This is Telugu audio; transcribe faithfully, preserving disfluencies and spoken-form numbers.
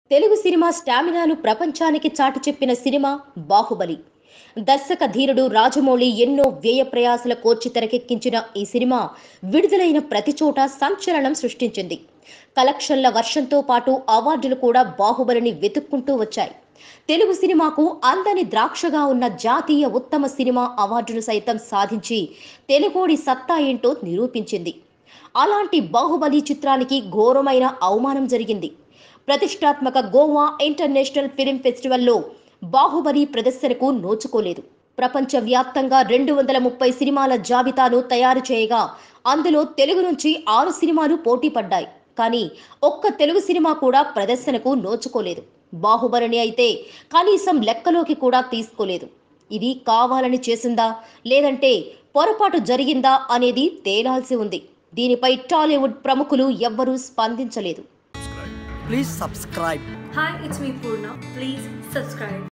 తెలుగు సినిమా స్టామినాను ప్రపంచానికి చాటి చెప్పిన సినిమా బాహుబలి. దర్శక ధీరుడు రాజమౌళి ఎన్నో వ్యయ ప్రయాసల కోర్చి తెరకెక్కించిన ఈ సినిమా విడుదలైన ప్రతి చోట సంచలనం సృష్టించింది. కలెక్షన్ల వర్షంతో పాటు అవార్డులు కూడా బాహుబలిని వెతుక్కుంటూ వచ్చాయి. తెలుగు సినిమాకు అందని ద్రాక్షగా ఉన్న జాతీయ ఉత్తమ సినిమా అవార్డును సైతం సాధించి తెలుగోడి సత్తా ఏంటో నిరూపించింది. అలాంటి బాహుబలి చిత్రానికి ఘోరమైన అవమానం జరిగింది. ప్రతిష్టాత్మక గోవా ఇంటర్నేషనల్ ఫిల్మ్ ఫెస్టివల్లో బాహుబలి ప్రదర్శనకు నోచుకోలేదు. ప్రపంచవ్యాప్తంగా రెండు వందల ముప్పై సినిమాల జాబితాను తయారు చేయగా అందులో తెలుగు నుంచి ఆరు సినిమాలు పోటీ పడ్డాయి. కానీ ఒక్క తెలుగు సినిమా కూడా ప్రదర్శనకు నోచుకోలేదు. బాహుబలిని అయితే కనీసం లెక్కలోకి కూడా తీసుకోలేదు. ఇది కావాలని చేసిందా లేదంటే పొరపాటు జరిగిందా అనేది తేలాల్సి ఉంది. దీనిపై టాలీవుడ్ ప్రముఖులు ఎవ్వరూ స్పందించలేదు. Please subscribe. Hi, it's me Purna. Please subscribe.